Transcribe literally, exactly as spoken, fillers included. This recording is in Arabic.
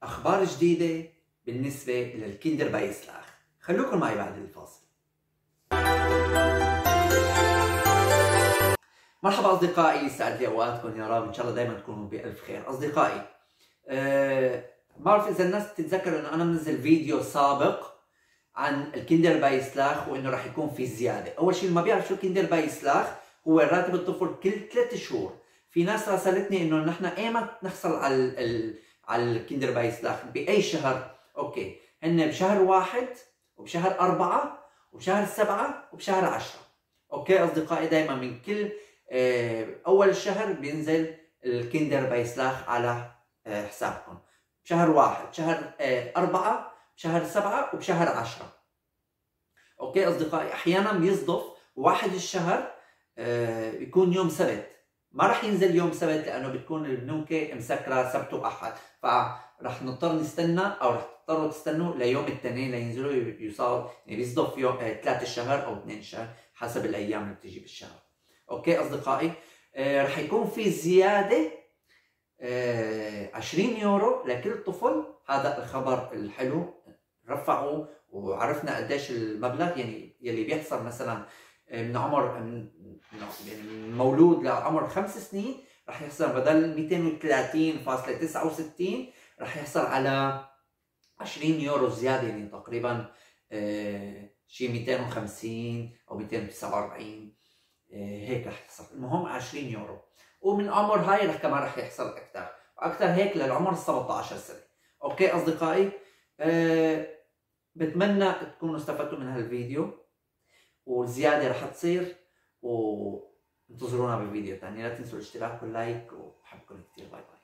أخبار جديدة بالنسبة للكيندر بايسلاخ. خلوكم معي بعد الفاصل. مرحبا أصدقائي، يسعد لي أوقاتكم يا رب، إن شاء الله دايما تكونوا بألف خير. أصدقائي، أه ما بعرف إذا الناس تتذكر إنه أنا منزل فيديو سابق عن الكيندر بايسلاخ وإنه راح يكون في زيادة. أول شيء اللي ما بيعرف شو الكيندر بايسلاخ، هو راتب الطفل كل ثلاث شهور. في ناس راسلتني إنه نحن إيمت نحصل على ال على الكيندر بايسلاخ، بأي شهر؟ أوكي، هن بشهر واحد وبشهر أربعة وبشهر سبعة وبشهر عشرة. أوكي أصدقائي، دايما من كل أول الشهر بينزل الكيندر بايسلاخ على حسابكم. بشهر واحد، بشهر أربعة، بشهر سبعة وبشهر عشرة. أوكي أصدقائي، أحيانا بيصدف واحد الشهر بيكون يوم سبت، ما راح ينزل يوم سبت لأنه بتكون البنوك مسكرة سبت وأحد، فرح نضطر نستنى أو رح تضطروا تستنوا ليوم الاثنين لينزلوا يصار، يعني بيصدف يوم ثلاثة الشهر أو اثنين الشهر حسب الأيام اللي بتيجي بالشهر. أوكي أصدقائي، آه رح يكون في زيادة آه عشرين يورو لكل طفل. هذا الخبر الحلو، رفعوا وعرفنا قديش المبلغ، يعني يلي بيحصل مثلا من عمر من يعني من مولود لعمر خمس سنين رح يحصل بدل مئتين وثلاثين فاصلة تسعة وستين رح يحصل على عشرين يورو زياده، يعني تقريبا آه شيء مئتين وخمسين او مئتين وتسعة وأربعين آه هيك رح يحصل. المهم عشرين يورو، ومن عمر هاي رح كمان رح يحصل اكثر واكثر هيك للعمر سبعة عشر سنه. اوكي اصدقائي، آه بتمنى تكونوا استفدتوا من هالفيديو، والزياده رح تصير، وانتظرونا بالفيديو الثاني. لا تنسوا الاشتراك واللايك، وبحبكم كثير. باي باي.